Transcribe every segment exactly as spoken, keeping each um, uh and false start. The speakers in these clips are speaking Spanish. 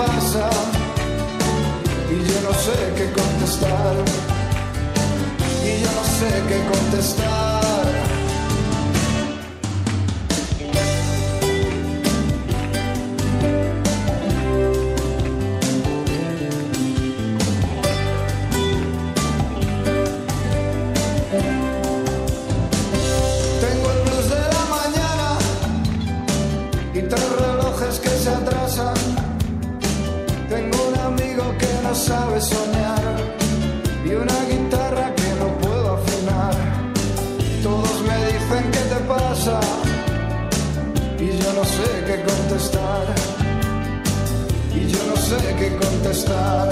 pasa y yo no sé qué contestar, y yo no sé qué contestar. Tengo el blues de la mañana y tres relojes que se atrasan. Tengo un amigo que no sabe soñar y una guitarra que no puedo afinar. Todos me dicen ¿qué te pasa? Y yo no sé qué contestar, y yo no sé qué contestar.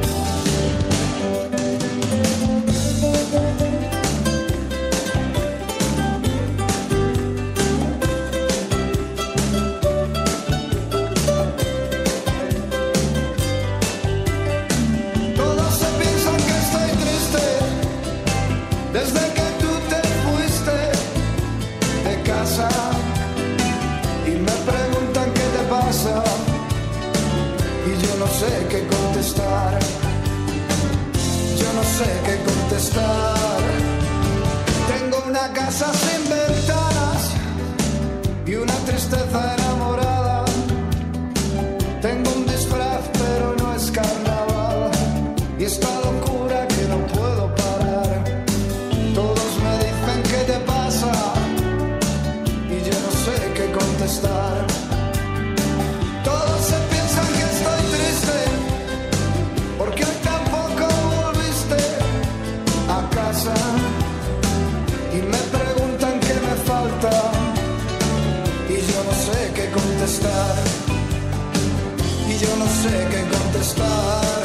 Desde que tú te fuiste de casa y me preguntan qué te pasa y yo no sé qué contestar, yo no sé qué contestar. Tengo una casa sin ventanas y una tristeza enamorada. Tengo un disfraz pero no es carnaval y esta locura que no puedo parar. Todos me dicen ¿qué te pasa? Y yo no sé qué contestar. Todos se piensan que estoy triste porque hoy tampoco volviste a casa y me preguntan qué me falta y yo no sé qué contestar, y yo no sé qué contestar.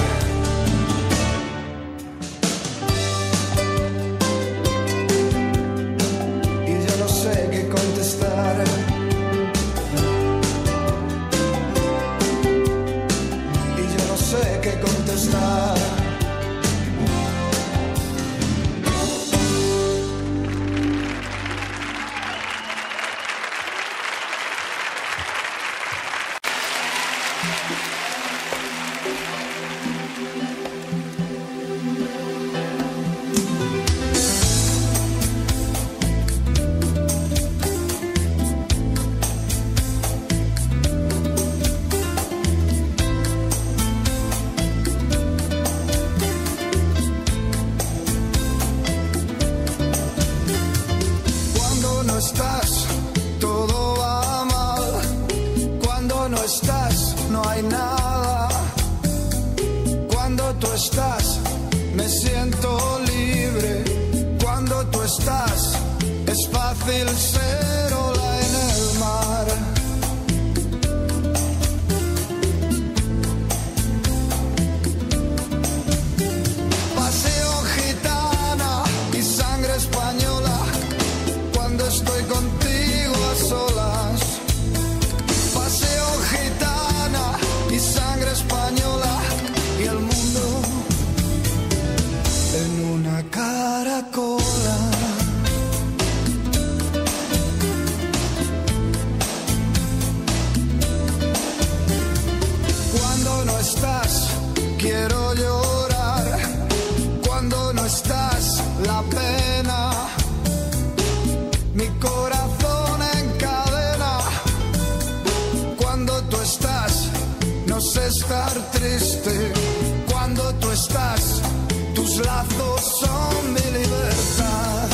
Estar triste cuando tú estás, tus lazos son mi libertad.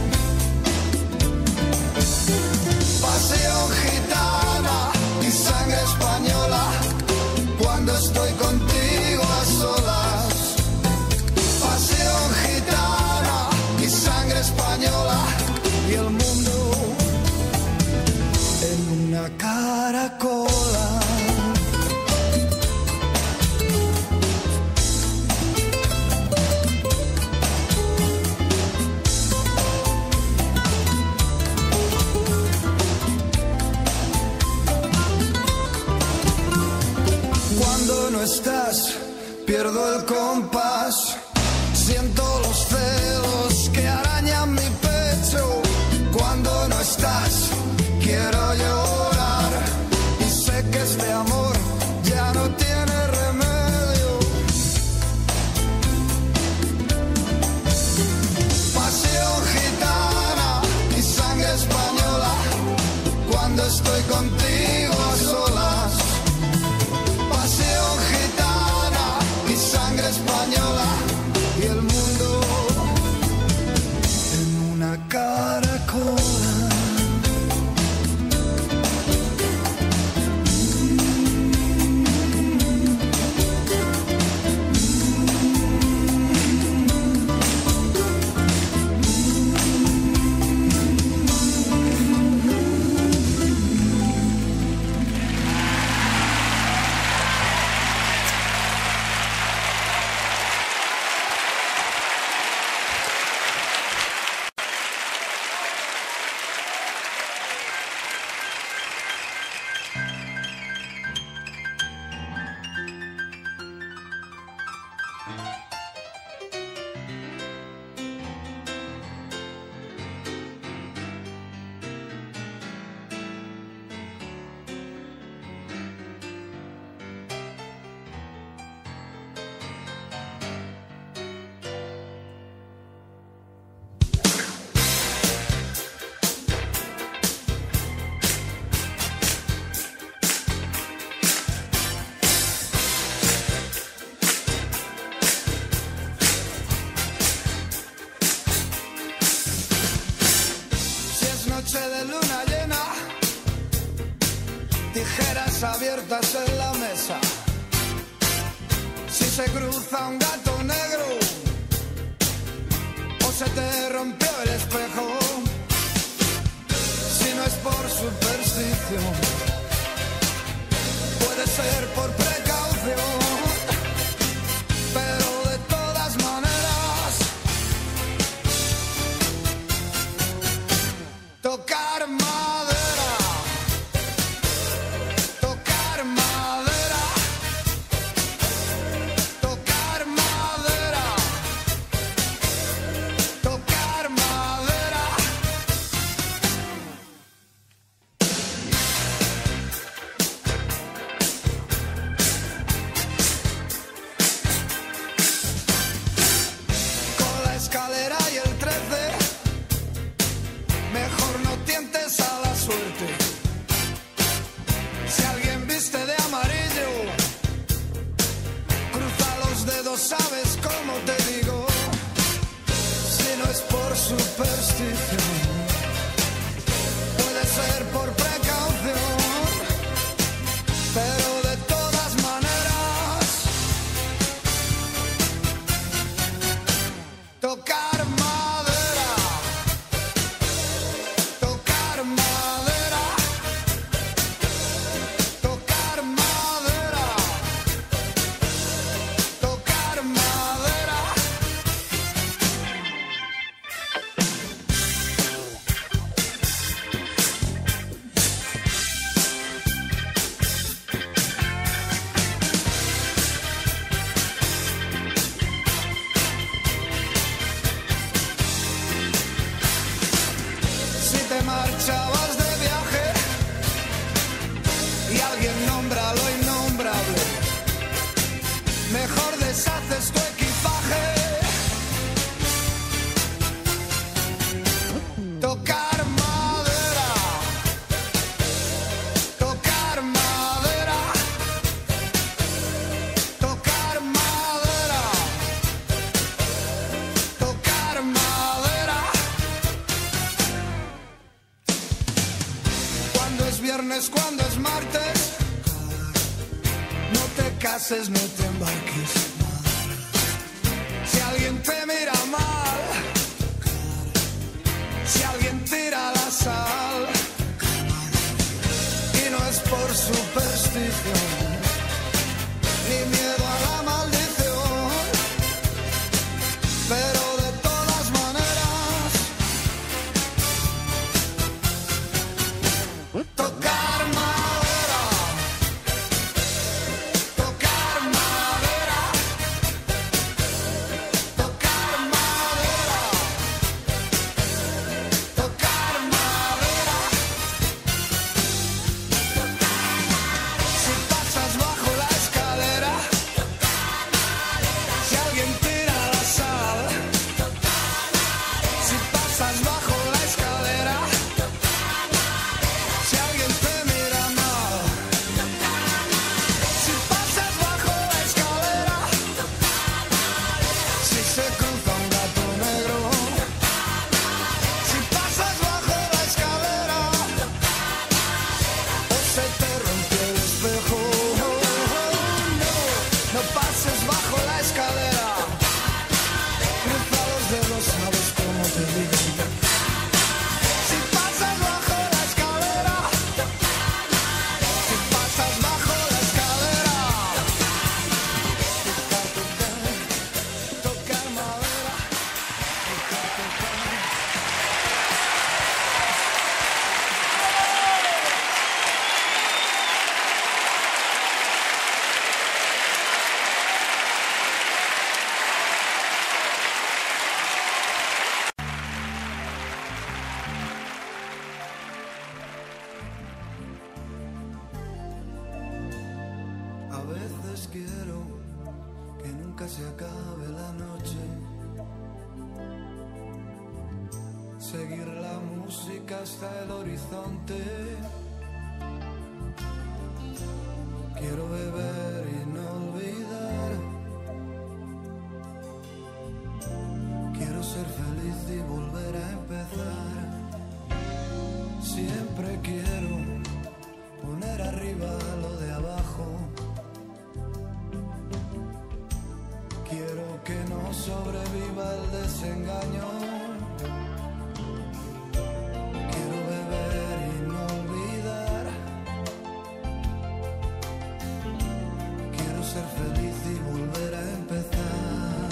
Pasión gitana y sangre española, cuando estoy contigo a solas. Pasión gitana y sangre española y el mundo en una caracola. Estás, pierdo el compás, siento los celos que arañan mi pecho. Cuando no estás, quiero llorar y sé que este amor ya no tiene despiertas en la mesa, si se cruza un gato negro o se te rompió el espejo, si no es por superstición, puede ser por precaución, pero de todas maneras, tocar madera, tocar madera, tocar madera, tocar madera. Con la escalera y el trece, mejor no tientes a la suerte. Si alguien viste de amarillo, cruza los dedos, sabes cómo te digo. Si no es por superstición, puede ser por precaución, pero de todas maneras, tocar madera, tocar madera, tocar madera, tocar madera. Si te marchabas de viaje y alguien nombra lo innombrable, mejor deshaces tu equipaje. Tocar madera, tocar madera, tocar madera, tocar madera. Cuando es viernes, cuando es martes, no te cases, no te embarques. Si alguien te mira mal, si alguien tira la sal, y no es por superstición, ni miedo a la maldición, pero de todas maneras, tocar madera, tocar madera, tocar madera, tocar madera. Si pasas bajo la escalera, si alguien tira la sal, si pasas bajo la escalera, si alguien te mira mal, si pasas bajo la escalera, si se cruza un gato negro, si pasas bajo la escalera, o se te rompió el espejo, no, no pases bajo la escalera, cruza los dedos, sabes cómo te digo. Si pasas bajo la escalera, si pasas bajo la escalera, tocar, tocar, tocar madera, tocar, tocar. A veces quiero que nunca se acabe la noche, seguir la música hasta el horizonte. Quiero beber y no olvidar, quiero ser feliz y volver a empezar. Siempre quiero poner arriba lo de abajo. sobreviva el desengaño. Quiero beber y no olvidar. Quiero ser feliz y volver a empezar.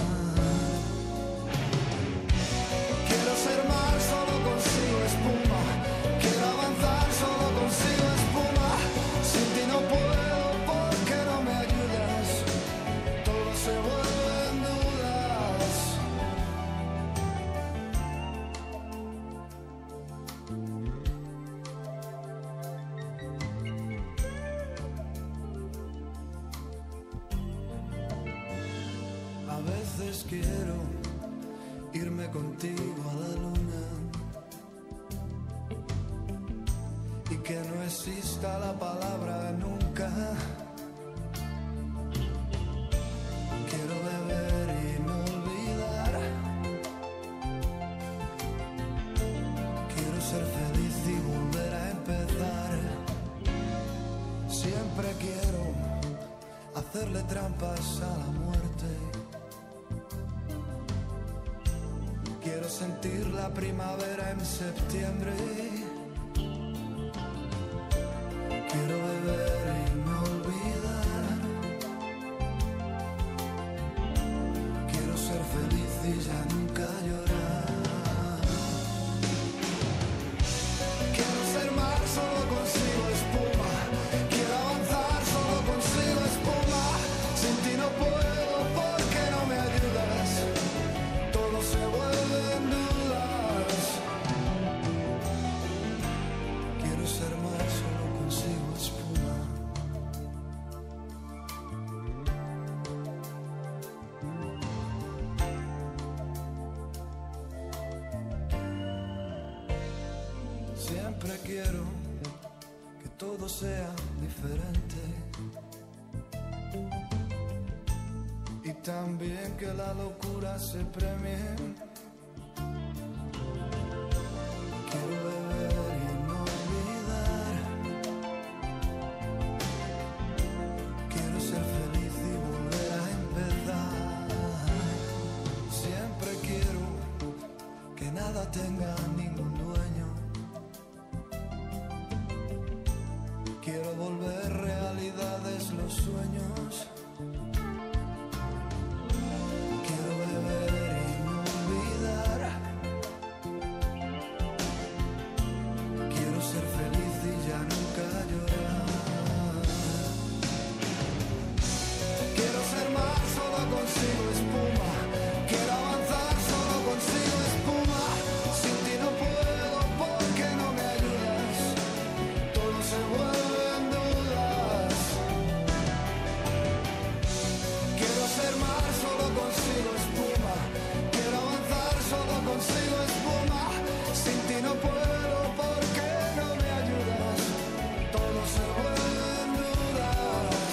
Quiero ser mar, solo consigo espuma. Quiero avanzar, solo consigo espuma. Sin ti no puedo porque no me ayudas. Todo se vuelve en dudas. A veces quiero irme contigo a la luna y que no exista la palabra nunca. Quiero beber y no olvidar. Quiero ser feliz y volver a empezar. Siempre quiero hacerle trampas a la muerte. Quiero sentir la primavera en septiembre. Quiero beber y no olvidar. Quiero ser feliz y ya nunca llorar. Quiero ser mar, solo consigo espuma. Quiero avanzar, solo consigo espuma. Sin ti no puedo porque no me ayudas. Todo se vuelve en dudas. Quiero ser mar, solo consigo espuma. Siempre quiero que todo sea diferente y también que la locura se premie. Quiero beber y no olvidar. Quiero ser feliz y volver a empezar. Siempre quiero que nada tenga ningún dueño. Quiero volver realidades los sueños. Quiero beber y no olvidar. Quiero ser feliz y ya nunca llorar. Quiero ser mar, solo consigo espuma. Quiero avanzar, solo consigo espuma. Sin ti no puedo porque no me ayudas. Todo se vuelve en dudas. Quiero ser mar, solo consigo espuma. Quiero avanzar, solo consigo espuma. Sin ti no puedo porque no me ayudas. Todo se vuelve en dudas.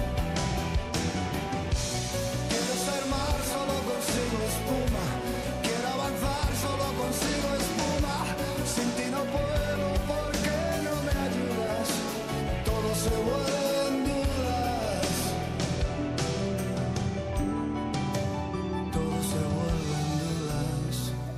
Quiero ser mar, solo consigo espuma. Quiero avanzar, solo consigo espuma. Sin ti no puedo porque no me ayudas. Todo se vuelve en dudas. Todo se vuelve en dudas.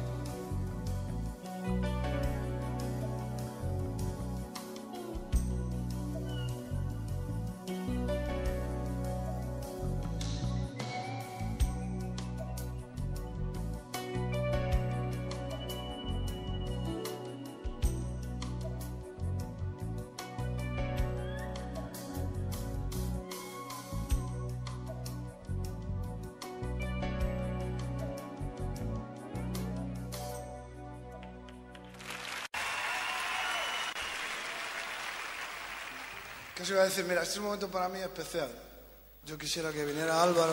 ¿Qué os iba a decir? Mira, este es un momento para mí especial. Yo quisiera que viniera Álvaro.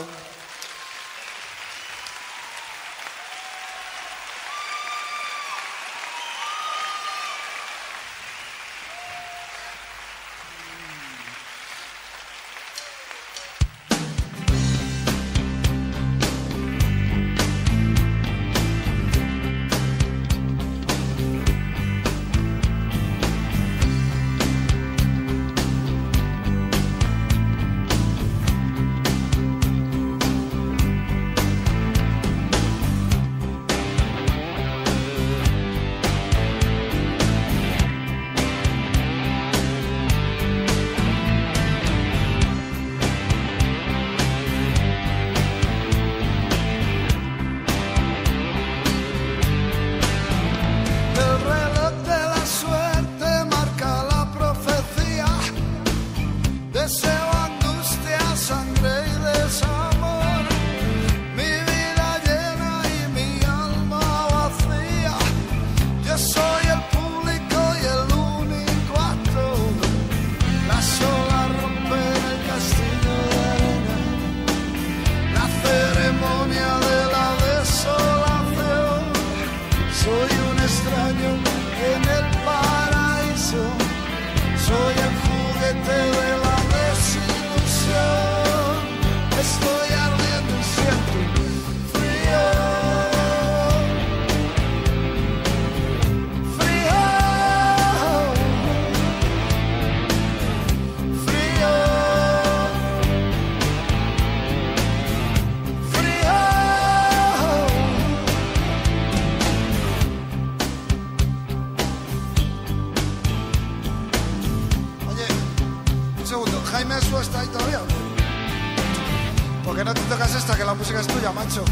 ¿Por qué no te tocas esta, que la música es tuya, macho?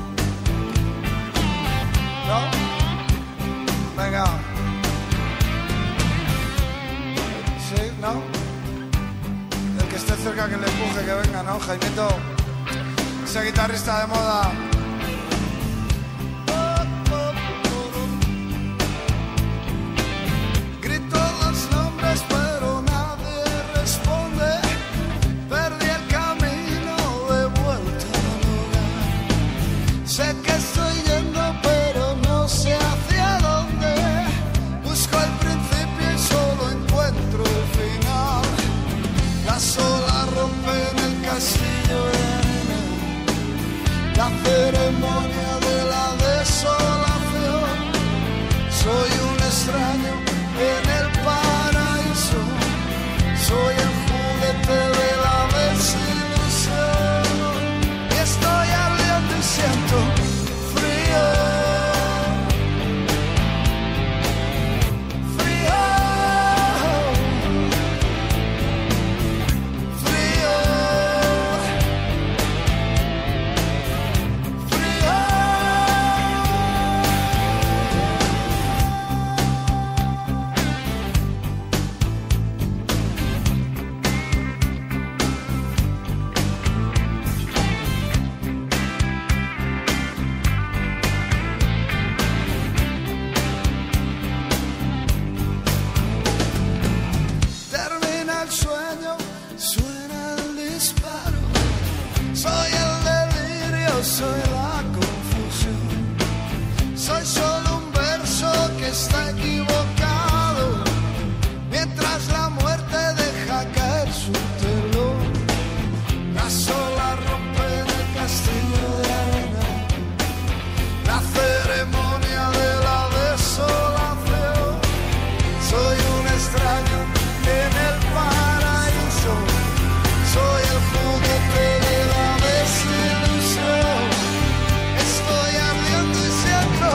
¿No? Venga. ¿Sí? ¿No? El que esté cerca que le empuje, que venga, ¿no? Jaimito, ese guitarrista de moda. Grito los nombres, pero nadie responde. Perdí el camino de vuelta al hogar. Sé que estoy yendo, pero no sé hacia dónde. Busco el principio y solo encuentro el final. Las olas rompen el castillo de arena. La ceremonia de la desolación. Soy un extraño en el paraíso. Soy el juguete de la desilusión. Y estoy ardiendo y siento frío. Frío. Frío. Frío. Termina el sueño, suena el disparo. Soy el delirio, soy la confusión. Soy solo un verso que está equivocado, mientras la muerte deja caer su telón. Las olas rompen el castillo de arena. La ceremonia de la desolación. Soy un extraño en el paraíso. Soy el juguete de la desilusión. Estoy ardiendo y siento.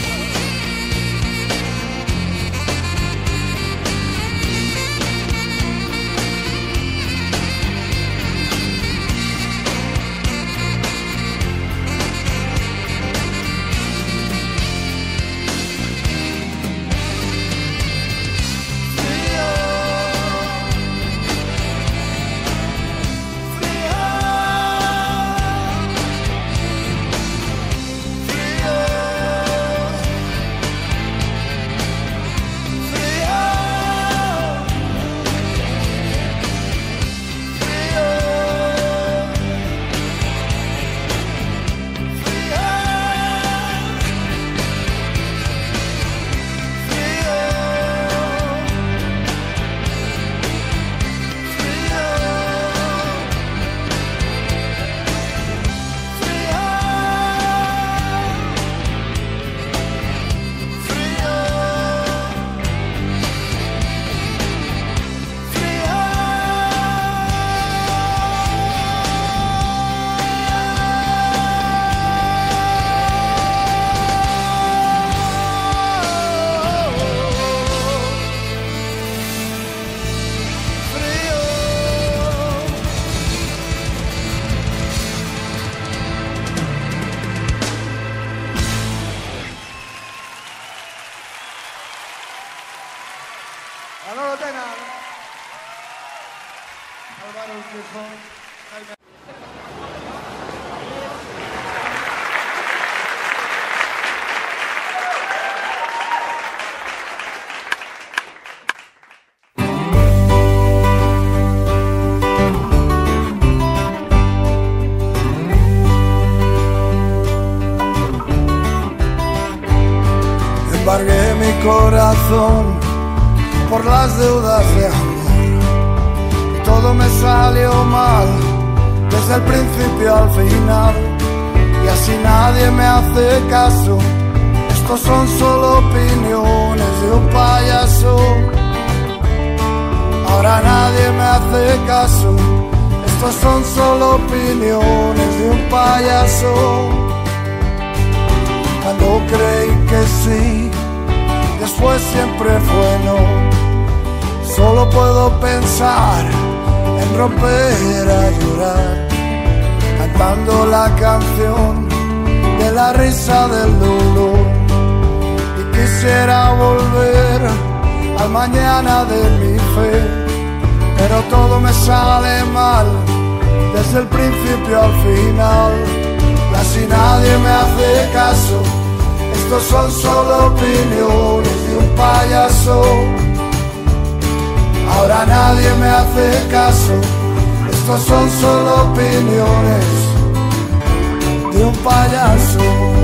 Frío. Manolo Tena, Álvaro Urquijo, Jaime. Embargué mi corazón por las deudas de amor y todo me salió mal desde el principio al final, y así nadie me hace caso. Estos son solo opiniones de un payaso. Ahora nadie me hace caso. Estos son solo opiniones de un payaso. Cuando creí que sí, después siempre fue no. Solo puedo pensar en romper a llorar. cantando la canción de la risa del dolor. Y quisiera volver al mañana de mi fe, pero todo me sale mal, desde el principio al final. Casi nadie me hace caso, estos son solo opiniones de un payaso. Ahora nadie me hace caso, estos son solo opiniones de un payaso.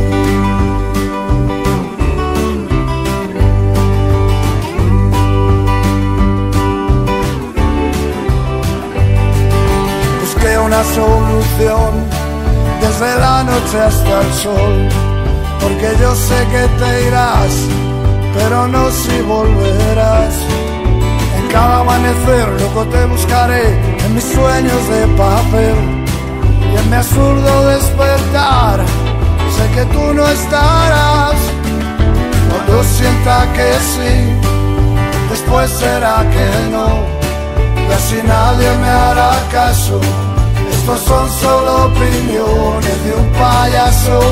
Busqué una solución desde la noche hasta el sol, porque yo sé que te irás, pero no si volverás. En cada amanecer loco te buscaré, en mis sueños de papel y en mi absurdo despertar. Sé que tú no estarás, cuando sienta que sí, después será que no, y así nadie me hará caso. Estos son solo opiniones de un payaso,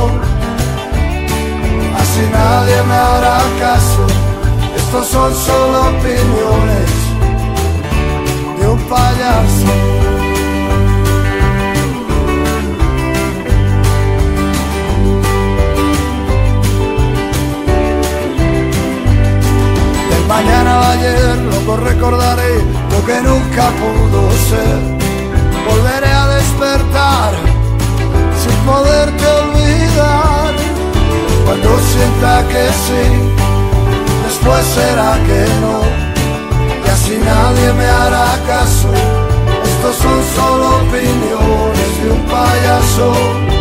así nadie me hará caso. Estos son solo opiniones de un payaso. Del mañana de ayer, loco, recordaré lo que nunca pudo ser. Volveré a despertar sin poderte olvidar. Cuando sienta que sí, después será que no, y así nadie me hará caso. Estos son solo opiniones de un payaso.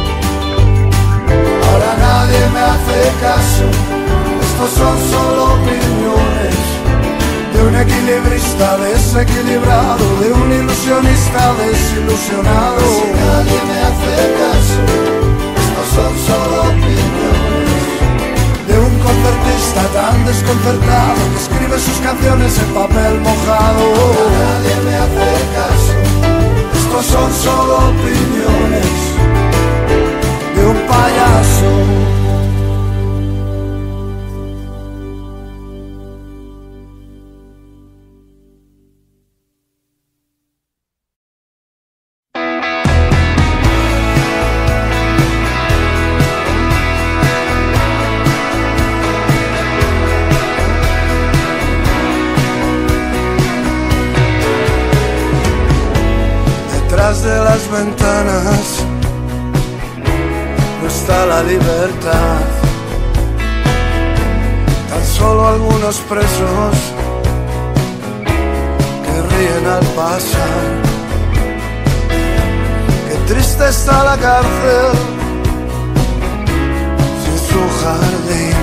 Ahora nadie me hace caso. Estos son solo opiniones de un equilibrista desequilibrado, de un ilusionista desilusionado. Si nadie me hace caso, estos son solo opiniones de un concertista tan desconcertado que escribe sus canciones en papel mojado. Nadie me hace caso, estos son solo opiniones de un payaso. De las ventanas no está la libertad, tan solo algunos presos que ríen al pasar. Qué triste está la cárcel sin su jardín.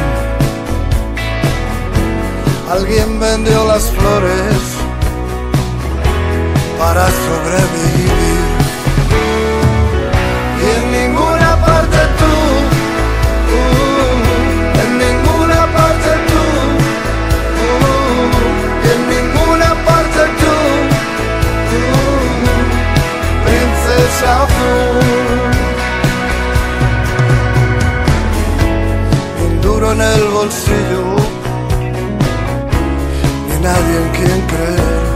Alguien vendió las flores para sobrevivir. Y en ninguna parte tú, uh, en ninguna parte tú, uh, en ninguna parte tú, uh, princesa azul. Ni un duro en el bolsillo, ni nadie en quien creer.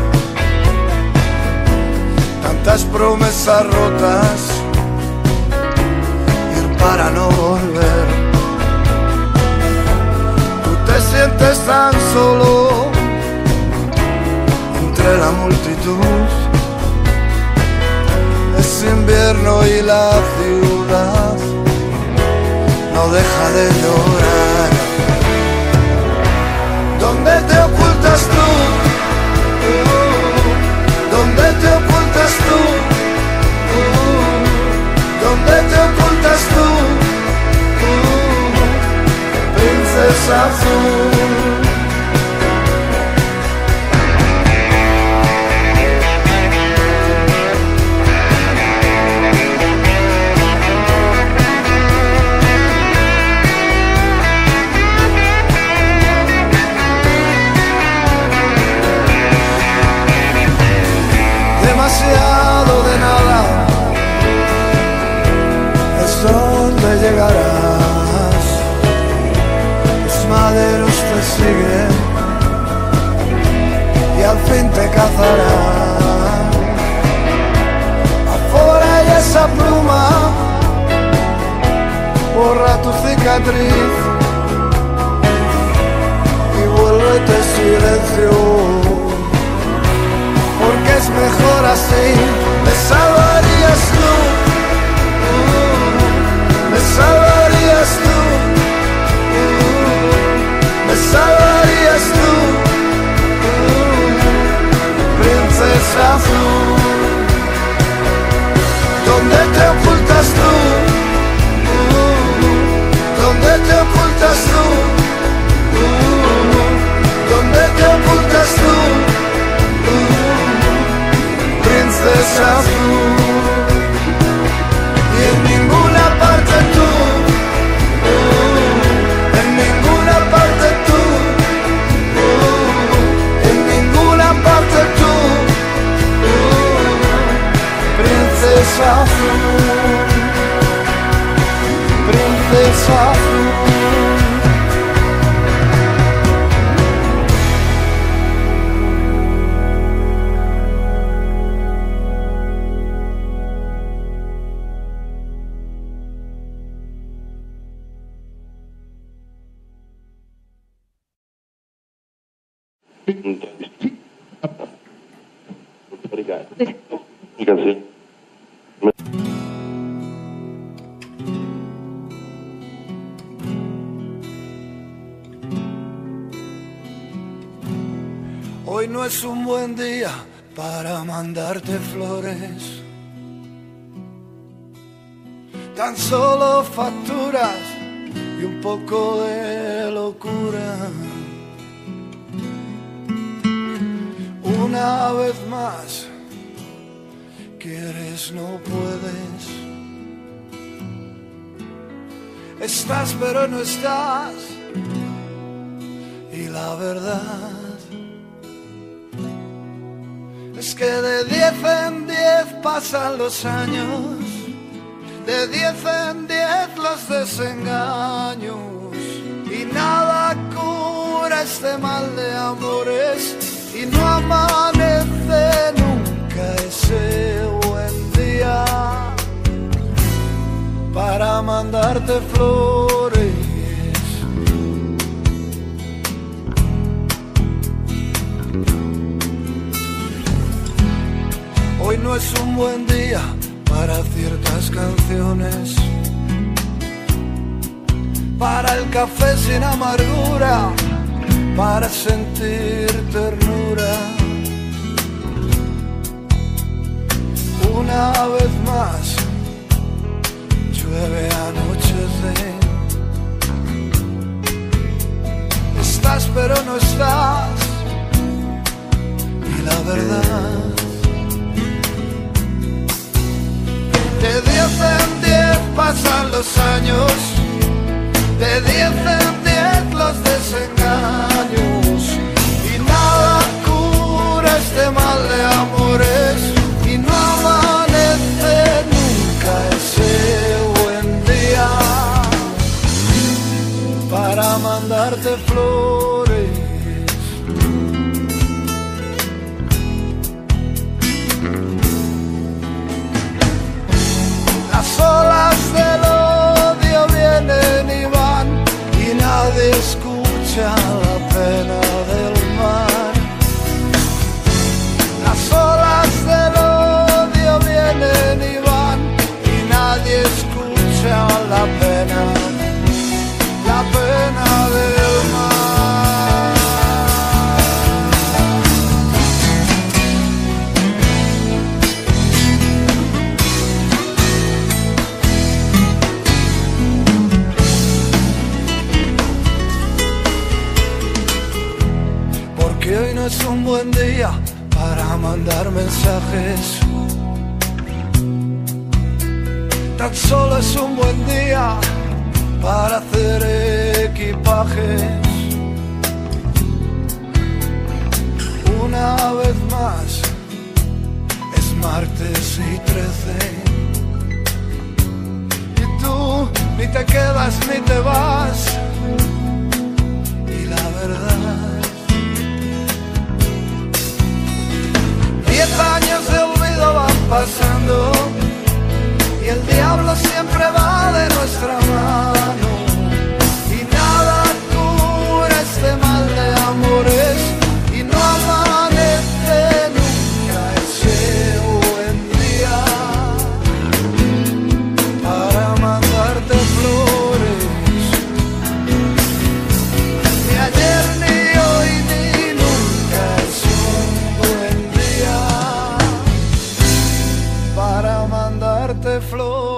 Tantas promesas rotas, ir para no volver. Tú te sientes tan solo entre la multitud. Es invierno y la ciudad no deja de llorar. ¿Dónde te ocultas tú? ¿Dónde te ocultas tú? Uh, ¿Dónde te ocultas tú? Uh, princesa azul. Demasiado de nada, empezarán. Afuera y esa pluma borra tu cicatriz y vuélvete silencio, porque es mejor así. Me salvarías tú, uh, me salvarías tú, uh, me salvarías tú, uh, princesa azul. ¿Dónde te ocultas tú? Uh, ¿Dónde te ocultas tú? Uh, ¿Dónde te ocultas tú? Princesa azul, y en ninguna parte tú, uh, en ninguna parte tú, uh, en ninguna parte tú, uh, princesa azul, princesa azul. Hoy no es un buen día para mandarte flores, tan solo facturas y un poco de locura. Una vez más, quieres, no puedes. Estás pero no estás, y la verdad es que de diez en diez pasan los años, de diez en diez los desengaños, y nada cura este mal de amores, y no amanece nunca ese buen día para mandarte flores. Hoy no es un buen día para ciertas canciones, para el café sin amargura, para sentir ternura. Una vez más, llueve anochece. Estás pero no estás, y la verdad, de diez en diez pasan los años, de diez en diez los desengaños, y nada cura este mal de amores, y no amanece nunca ese buen día para mandarte flores. Las olas del odio vienen y van, y nadie escucha la pena del mar. Las olas del odio vienen y van, y nadie escucha la pena, la pena del mar. Hoy no es un buen día para mandar mensajes, tan solo es un buen día para hacer equipajes. Una vez más, es martes y trece, y tú ni te quedas ni te vas, y la verdad años de olvido van pasando y el diablo siempre va de nuestra mano y nada cura este mal de amores y no amanece nunca ese buen día para mandarte flores. Ni ayer, ni hoy, ni nunca es un buen día para mandarte flores.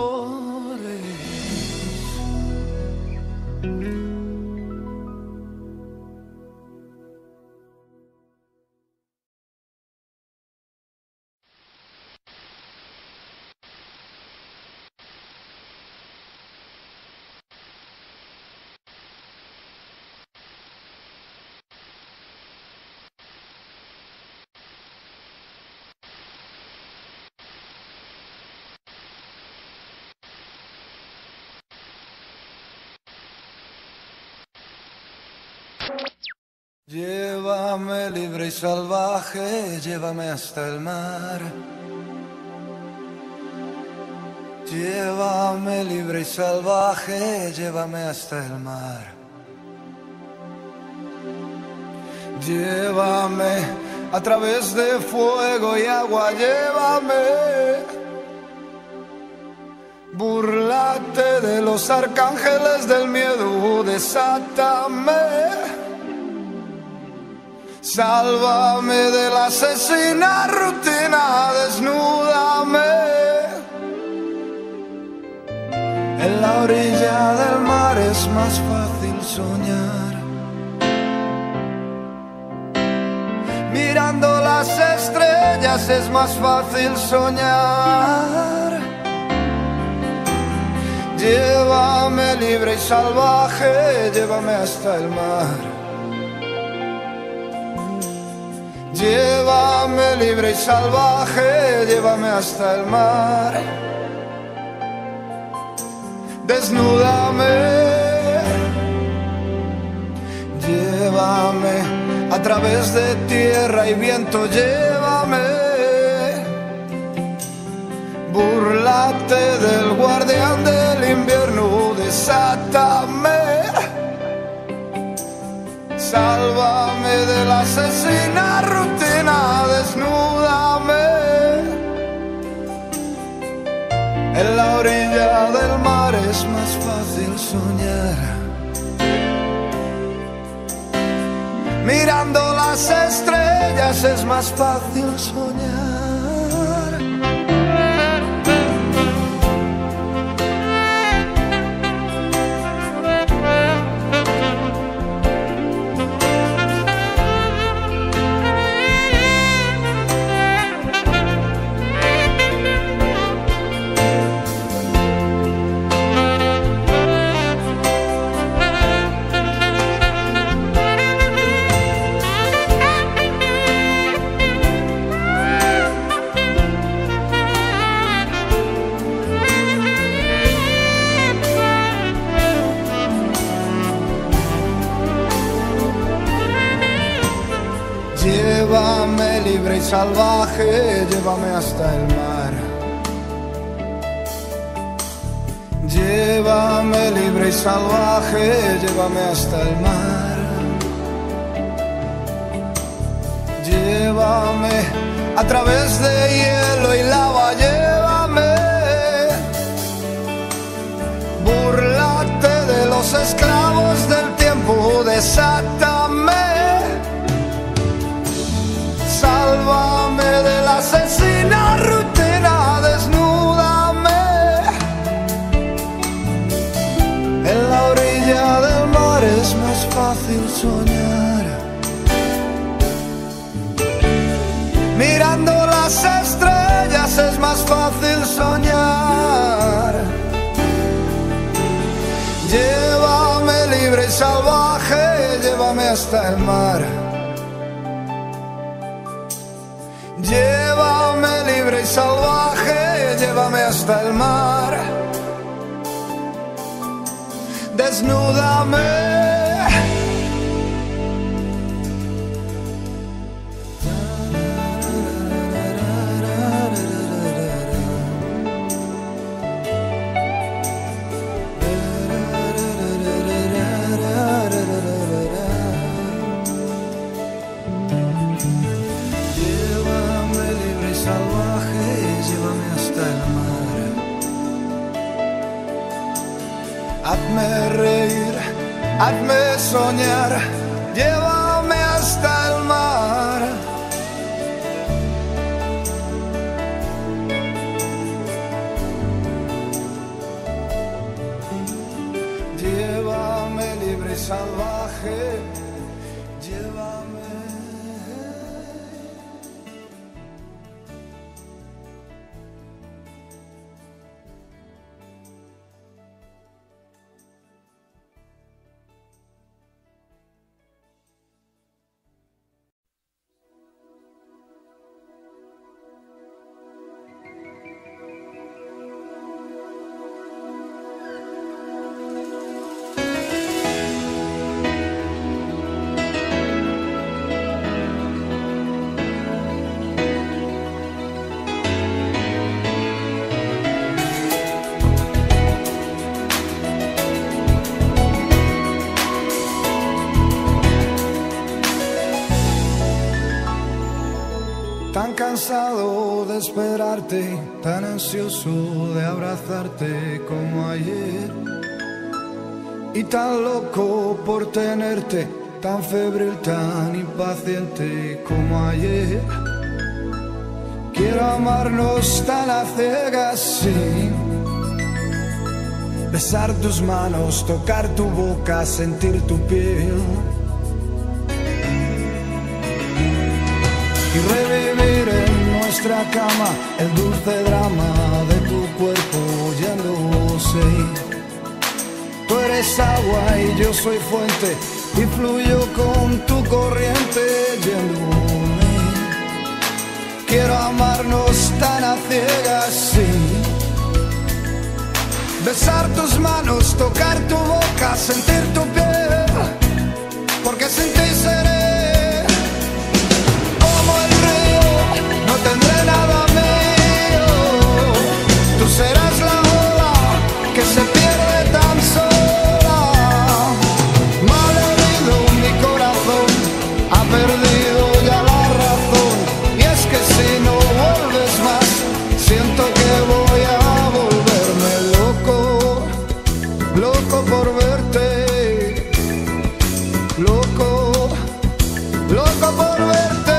Llévame libre y salvaje, llévame hasta el mar. Llévame libre y salvaje, llévame hasta el mar. Llévame a través de fuego y agua, llévame. Búrlate de los arcángeles del miedo, desátame. Sálvame de la asesina rutina, desnúdame. En la orilla del mar es más fácil soñar. Mirando las estrellas es más fácil soñar. Llévame libre y salvaje, llévame hasta el mar. Llévame libre y salvaje, llévame hasta el mar. Desnúdame, llévame a través de tierra y viento, llévame. Búrlate del guardián del invierno, desátame. Sálvame de la asesina rutina, desnúdame. En la orilla del mar es más fácil soñar. Mirando las estrellas es más fácil soñar. Llévame libre y salvaje, llévame hasta el mar. Llévame libre y salvaje, llévame hasta el mar. Llévame a través de hielo y lava, llévame. Búrlate de los esclavos del tiempo, desátame. Sálvame de la asesina rutina, desnúdame. En la orilla del mar es más fácil soñar. Mirando las estrellas es más fácil soñar. Llévame libre y salvaje, llévame hasta el mar. Llévame libre y salvaje, llévame hasta el mar. Desnúdame. hazme reír, hazme soñar, llévame hasta el mar. Llévame libre y salvaje, llévame. Tan cansado de esperarte, tan ansioso de abrazarte como ayer, y tan loco por tenerte, tan febril, tan impaciente como ayer. Quiero amarnos tan a ciegas, sí, besar tus manos, tocar tu boca, sentir tu piel y revivir en nuestra cama el dulce drama de tu cuerpo yéndose. Tú eres agua y yo soy fuente y fluyo con tu corriente yéndome. Quiero amarnos tan a ciegas, sí, besar tus manos, tocar tu boca, sentir tu piel, porque sin ti seré no tendré nada mío, tú serás la ola que se pierde tan sola. Mal herido mi corazón, ha perdido ya la razón, y es que si no vuelves más, siento que voy a volverme loco, loco por verte, loco, loco por verte.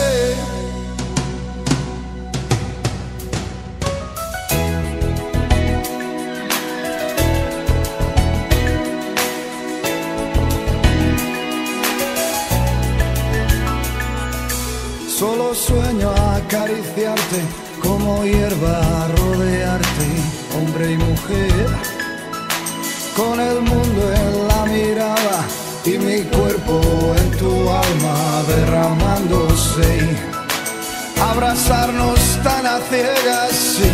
Solo sueño acariciarte, como hierba rodearte, hombre y mujer, con el mundo en la mirada y mi cuerpo en tu alma derramándose. Abrazarnos tan a ciegas, sí,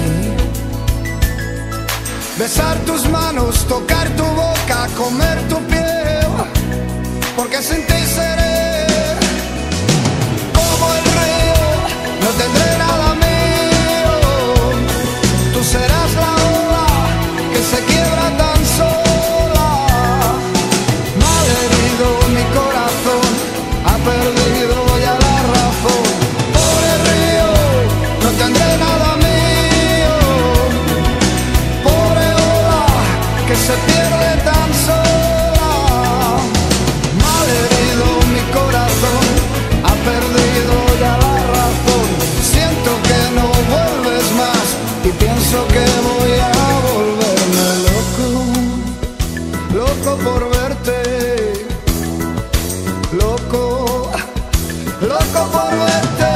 besar tus manos, tocar tu boca, comer tu piel, porque sin ti seré no tendré nada mío, tú serás la ola que se quiebra tan sola. Mal herido mi corazón, ha perdido ya la razón. Pobre río, no tendré nada mío, pobre ola que se pierde tan sola. Mal herido mi corazón, ha perdido ya la razón. Siento que no vuelves más y pienso que voy a volverme loco, loco por verte, loco, loco por verte.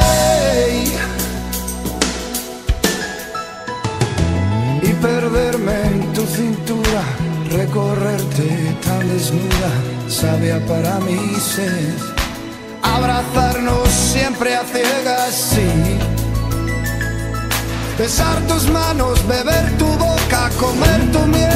Y perderme en tu cintura, recorrerte tan desnuda, sabia para mi sed. Abrazarnos siempre a ciegas, sí, besar tus manos, beber tu boca, comer tu miel,